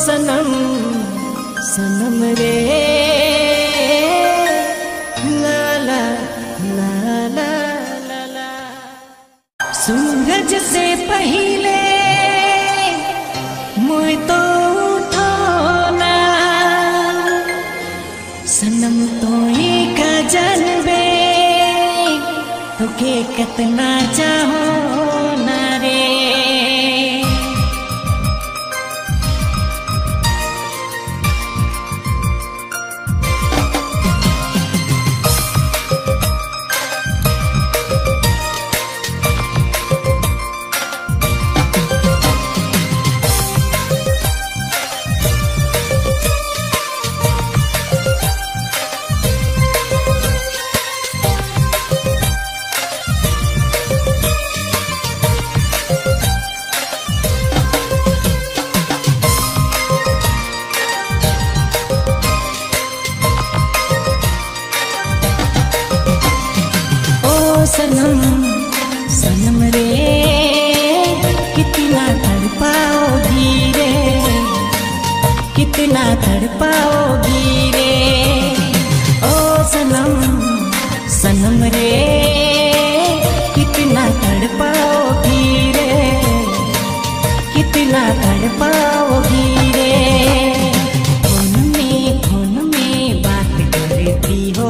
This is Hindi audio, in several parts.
सनम सनम रे ला ला ला ला ला ला। सूरज से पहले मोय तो उठो ना सनम तो एक जनबे तो के कितना चाहो ना रे। सनम सनम रे कितना तड़पाओगी रे कितना तड़पाओगी रे। ओ सनम सनम रे कितना तड़पाओगी रे कितना तड़पाओगी रे। फोन में बात करती हो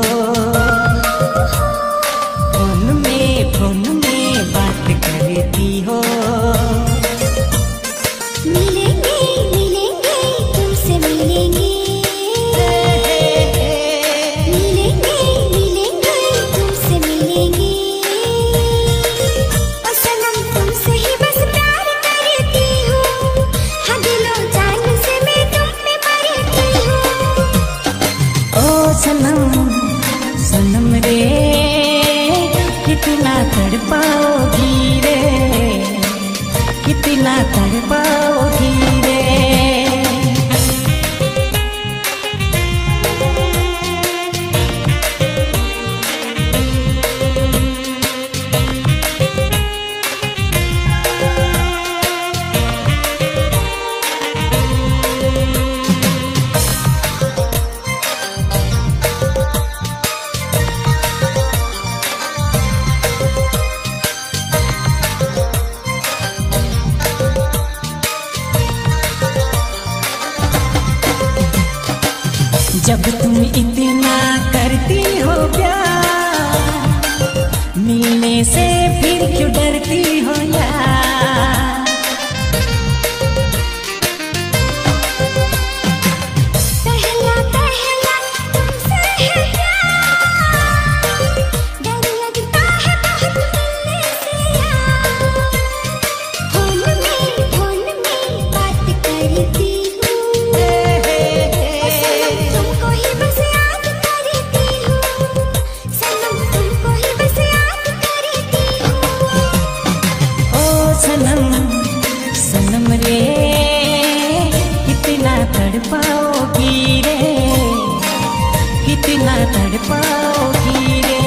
फोन में बात करती हो। मिलेंगे मिलेंगे तुमसे मिलेंगे मिलेंगे मिलेंगे तुमसे मिलेंगे। ओ सनम तुमसे ही बस प्यार करती हूँ हाँ दिलो जान से मैं तुम पे मरती हूँ। ओ सनम सनम रे कितना तड़पाओगी रे कितना तड़पाओगी रे। जब तुम इतना करती हो प्यार मिलने से फिर क्यों डरती हो यार। पहला पहला तुमसे है प्यार डर लगता है बहुत मिलने से यार। फोन में बात करती हूँ तुमको ही बस याद करती हूँ सनम तुमको ही बस याद करती हूँ। ओ सनम सनम रे कितना तड़पाओगी रे कितना तड़पाओगी रे।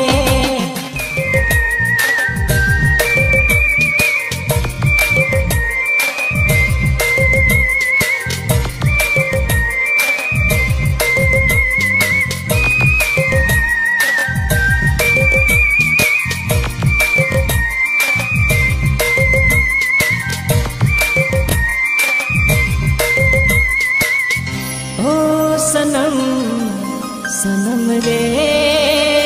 ओ सनम सनम रे